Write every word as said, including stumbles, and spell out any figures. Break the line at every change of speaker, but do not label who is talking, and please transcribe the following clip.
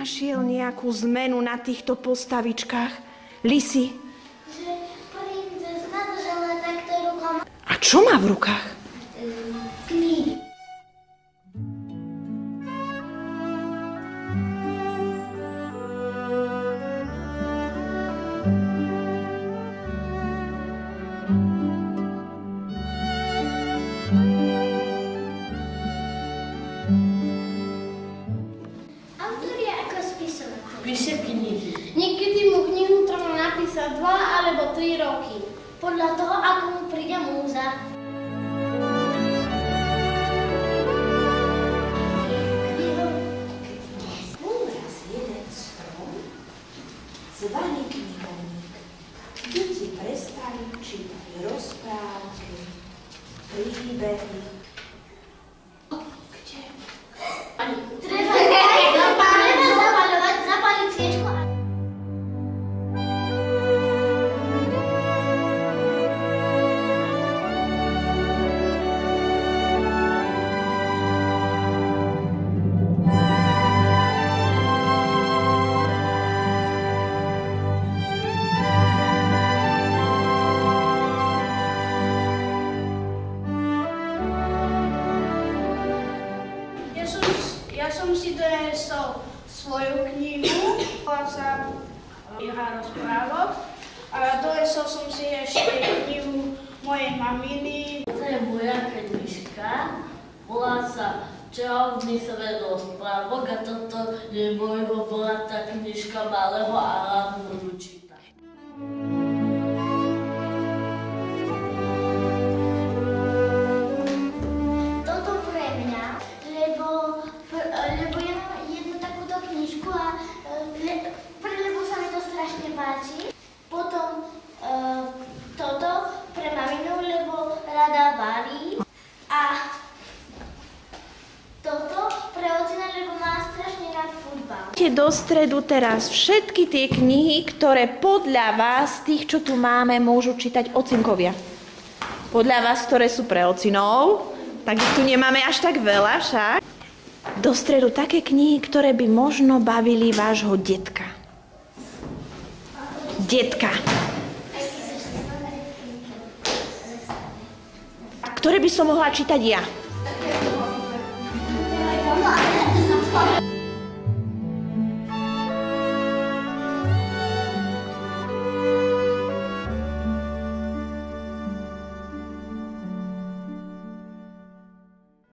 našiel nejakú zmenu na týchto postavičkách? Lisi?
Že princezna držala takto rukom.
A čo má v rukách?
Knihy. Autor je ako spisovateľ.
Píše knihy.
Niekedy mu knihu treba napísať dva alebo tri roky. Podľa toho, ako mu príde múza.
Bol raz jeden strom, zvaný knihovník. Deti prestali čítať rozprávky, príbehy. Kde?
Treba, treba zapaľovať, zapáliť sviečku a...
Ja som, ja som si donesol svoju knihu, volá sa Iha rozprávok, a donesol som si ešte knihu mojej maminy.
To je moja knižka, volá sa Čarovný svet rozprávok a toto je môjho brata knižka Malého a rád môžu čítať.
Toto pre mňa, lebo, lebo ja mám jednu takúto knižku a le, lebo sa mi to strašne páči. Potom uh, toto pre maminu, lebo rada varí. A toto pre ocina, lebo má strašne rád futbal.
Dajte do stredu teraz všetky tie knihy, ktoré podľa vás, tých, čo tu máme, môžu čítať ocinkovia. Podľa vás, ktoré sú pre ocinov, tak ich tu nemáme až tak veľa však. Do stredu také knihy, ktoré by možno bavili vášho detka. Detka. Ktoré by som mohla čítať ja.